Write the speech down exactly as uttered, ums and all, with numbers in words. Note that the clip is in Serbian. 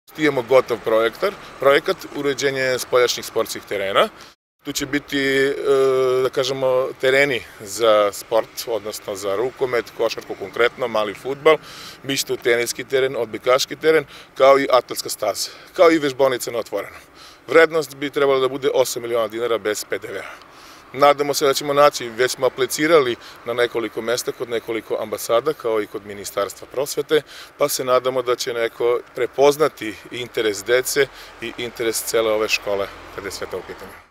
Imamo gotov projektar, projekat uređenje spoljašnjih sportskih terena. Tu će biti, da kažemo, tereni za sport, odnosno za rukomet, košarku konkretno, mali fudbal, biće tu teniski teren, odbojkaški teren, kao i atletska staza, kao i vežbaonica na otvorenom. Vrednost bi trebalo da bude osam miliona dinara bez pe de vea. Nadamo se da ćemo naći, već smo aplicirali na nekoliko mesta kod nekoliko ambasada, kao i kod Ministarstva prosvete, pa se nadamo da će neko prepoznati interes dece i interes cele ove škole kada je sve to u pitanju.